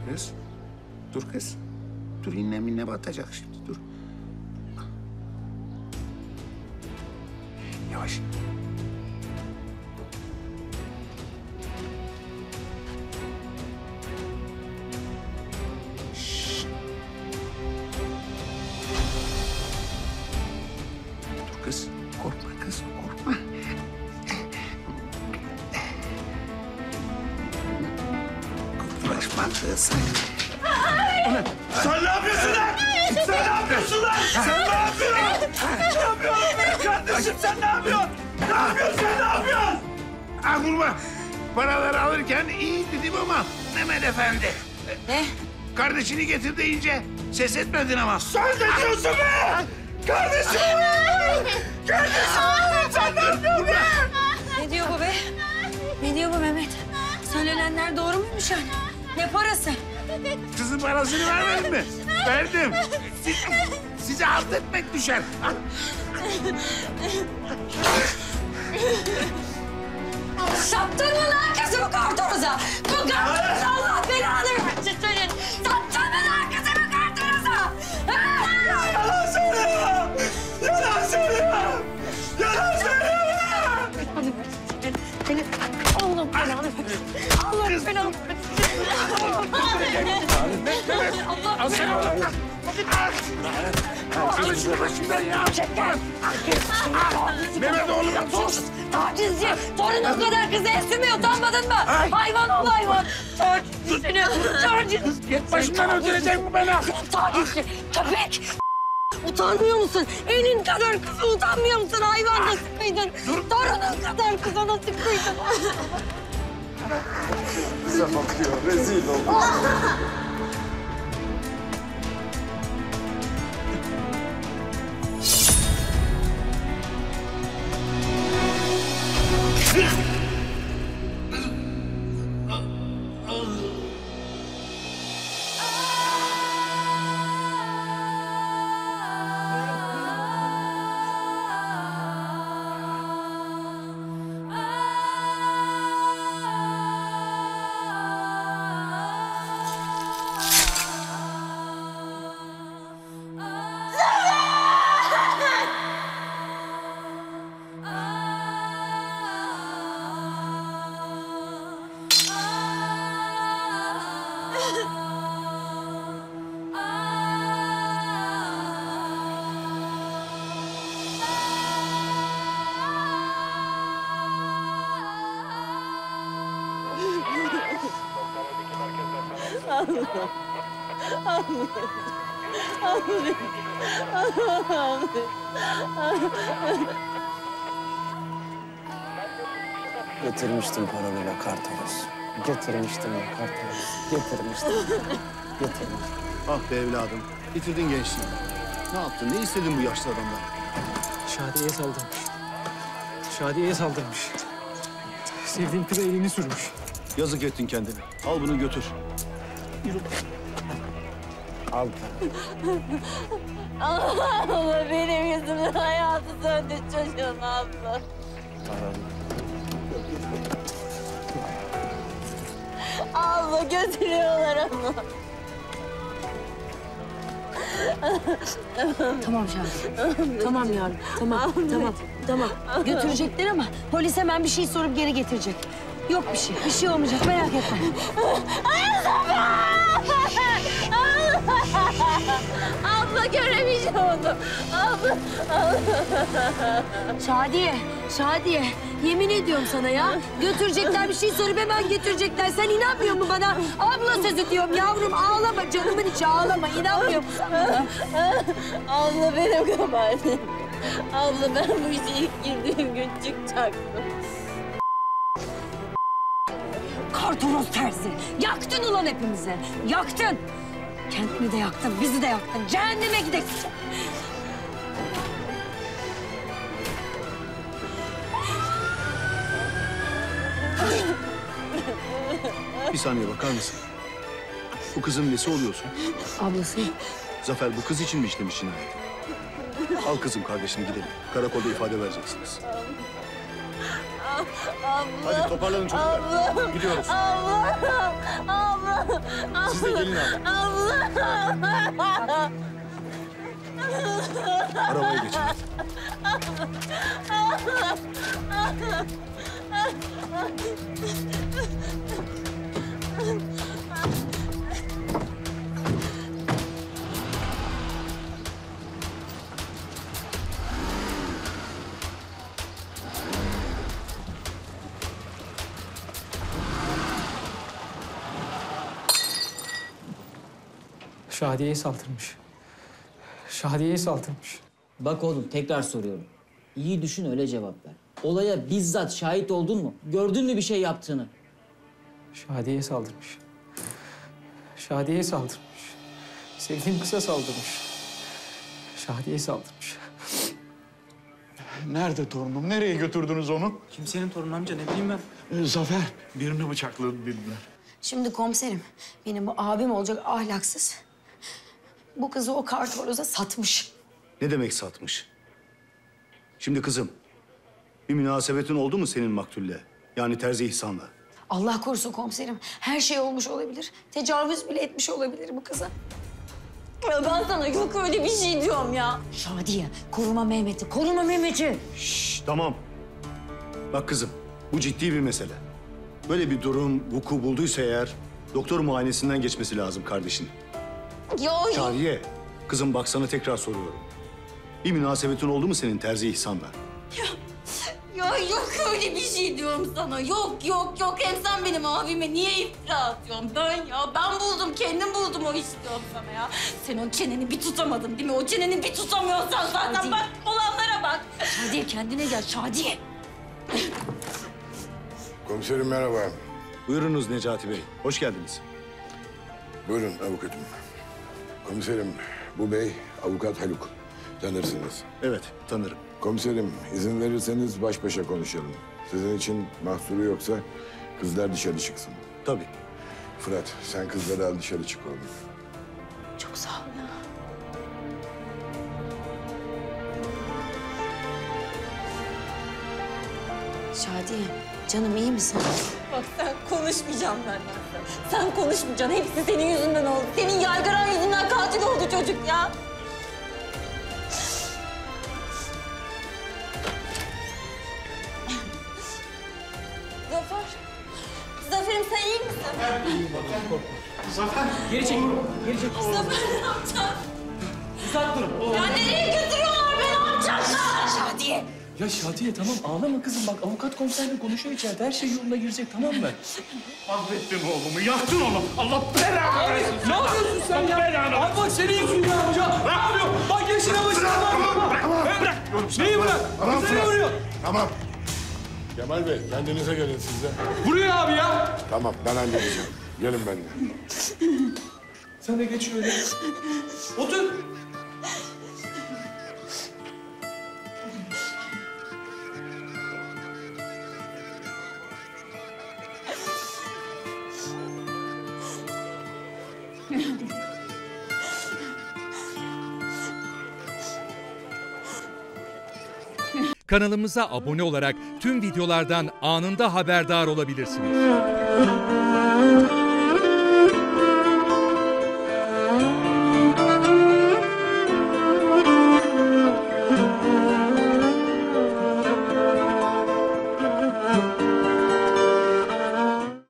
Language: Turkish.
kız. Dur kız. Dur inne minne batacak şimdi dur. Yavaş. Şşş. Dur kız. Korkma kız korkma. Koklaşma kız. Sen ne yapıyorsun lan? Sen ne yapıyorsun lan? Sen ne yapıyorsun? Ne yapıyorsun benim kardeşim? Sen ne yapıyorsun? Ne yapıyorsun sen ne yapıyorsun? Ha kurban. Paraları alırken iyi dedim ama Mehmet Efendi. Ne? Kardeşini getir deyince ses etmedin ama. Sen ne diyorsun be? Kardeşim! Kardeşim! Sen ne yapıyorsun be? Ne diyor bu be? Ne diyor bu Mehmet? Söylenenler doğru muymuş yani? Ne parası? Kızın parasını vermedin mi? Verdim. Size alt etmek düşer. Sattın mı lan kızımı kartonuza? Bu kartonuza Allah belanı versin senin. Sattın mı lan kızımı kartonuza? Yalan söylüyor! Yalan söylüyor! Yalan söylüyor! Senin Allah belanı versin. Allah belanı versin. Al sen onu. Al şunu başımdan ya. Mehmet oğlum sus. Tacizci, torunun kadar kızı esirmeye utanmadın mı? Hayvan ol hayvan. Tacizci seni, tacizci. Git başımdan öldürecek mi beni? Tacizci, köpek. Utanmıyor musun? Elin kadar kızı utanmıyor musun? Hayvan nasıl kıydın? Torunun kadar kıza nasıl kıydın? Bize bakıyor, rezil oldu. Getirmiştim paralıyla kartonos. Getirmiştim ya kartonos. Getirmiştim. Ah be evladım, bitirdin gençliğini. Ne yaptın, ne istedin bu yaşlı adamdan? Şadiye'ye saldırmış. Şadiye'ye saldırmış. Sevdiğim kıza elini sürmüş. Yazık ettin kendine. Al bunu götür. Al. Allah benim yüzümden hayatı söndü çocuğun abla. Abla götürüyorlar onu. Tamam Şahane. Tamam yavrum. Tamam. Götürecekler ama polis hemen bir şey sorup geri getirecek. Yok bir şey. Bir şey olmayacak. Merak etme. Abla göremeyeceğim onu. Abla. Şadiye. Yemin ediyorum sana ya. Götürecekler bir şey sorup hemen getirecekler. Sen inanmıyor musun bana? Abla sözü diyorum yavrum. Ağlama canımın içi ağlama. İnanmıyor musun bana? Abla benim kabahatim. Abla ben bu işe ilk girdiğim gün çıkacaktım. Kartonos terzi. Yaktın ulan hepimizi. Yaktın. Kendini de yaktın, bizi de yaktın. Cehenneme gidelim. Bir saniye bakar mısın? Bu kızın nesi oluyorsun? Ablası. Zafer bu kız için mi işlemiş cinayeti? Al kızım kardeşini gidelim. Karakolda ifade vereceksiniz. Abla. Hadi toparlanın çocuklar. Abla. Gidiyoruz. Abla. Abla. Siz de gelin abi. Abla. Arabaya geçin. Şadiye'ye saldırmış. Şadiye'ye saldırmış. Bak oğlum tekrar soruyorum. İyi düşün öyle cevap ver. Olaya bizzat şahit oldun mu? Gördün mü bir şey yaptığını? Şadiye'ye saldırmış. Şadiye'ye saldırmış. Sevdiğim kıza saldırmış. Şadiye'ye saldırmış. Nerede torunum? Nereye götürdünüz onu? Kimsenin torunu amca ne bileyim ben. Zafer. Birini bıçakladı dediler. Şimdi komiserim, benim bu abim olacak ahlaksız. Bu kızı o kartoroza satmış. Ne demek satmış? Şimdi kızım, bir münasebetin oldu mu senin maktulle? Yani Terzi İhsan'la? Allah korusun komiserim, her şey olmuş olabilir. Tecavüz bile etmiş olabilir bu kıza. Ya ben sana yok öyle bir şey diyorum ya. Şadiye, koruma Mehmet'i, koruma Mehmet'i. Şşş, tamam. Bak kızım, bu ciddi bir mesele. Böyle bir durum vuku bulduysa eğer, doktor muayenesinden geçmesi lazım kardeşinin. Ya Şadiye, kızım bak sana tekrar soruyorum. Bir münasebetin oldu mu senin Terzi İhsan'la? Ya yok öyle bir şey diyorum sana. Yok. Hem sen benim abime niye iftira atıyorsun? Ben buldum, kendim buldum o işi diyorum sana ya. Sen o çeneni bir tutamadın değil mi? O çeneni bir tutamıyorsan zaten Hadi. bak olanlara bak. Şadiye kendine gel, Şadiye. Komiserim merhaba. Buyurunuz Necati Bey, hoş geldiniz. Buyurun avukatım. Komiserim bu bey avukat Haluk. Tanırsınız. Evet, tanırım. Komiserim izin verirseniz baş başa konuşalım. Sizin için mahsuru yoksa kızlar dışarı çıksın. Tabii. Fırat sen kızları al dışarı çık oğlum. Çok sağ ol ya. Şadiye, canım iyi misin? Bak sen konuşmayacaksın benden. Sen konuşmayacaksın. Hepsi senin yüzünden oldu. Senin yaygaran yüzünden katil oldu çocuk ya. Zafer. Zafer'im sen iyi misin? Geri çekil. Geri çekil. Zafer ne yapacaksın? Uzak durun. Ya nereye götürüyorlar beni? Ne yapacaklar? Şadiye. Ya Şadiye tamam ağlama kızım. Bak avukat komiserle konuşuyor içeride. Her şey yoluna girecek tamam mı? Mahvettin oğlumu, yaktın onu. Allah belanı versin. Ne yapıyorsun sen ya? Abi bak senin yüzünden amca. Ne yapıyor? Bak yaşına başına bak. Bırak. Neyi bırak? Tamam Seni Fırat. vuruyor. Tamam. Kemal Bey kendinize gelin siz de. Vuruyor abi ya. Tamam ben halledeceğim. Gelin benimle. Sen de geç şöyle. Otur. Kanalımıza abone olarak tüm videolardan anında haberdar olabilirsiniz.